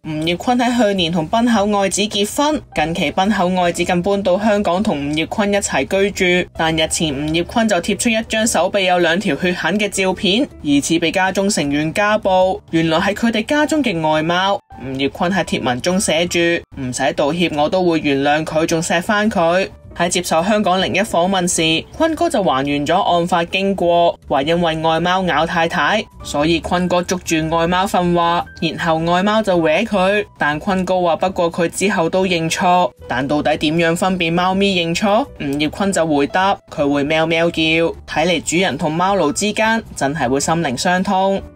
吳業坤喺去年同濱口愛子結婚，近期濱口愛子更搬到香港同吳業坤一齊居住，但日前吳業坤就貼出一張手臂有2條血痕嘅照片，疑似被家中成員家暴，原來係佢哋家中嘅外貓。吳業坤喺貼文中寫住唔使道歉我都會原諒佢，仲錫返佢。喺接受香港01訪問時，坤哥就還原咗案發經過，話因為愛貓咬太太，所以坤哥捉住愛貓訓話，然後愛貓就搲佢。但坤哥話不過佢之後都認錯，但到底點樣分辨貓咪認錯？吳業坤就回答佢會喵喵叫，睇嚟主人同貓奴之間真係會心靈相通。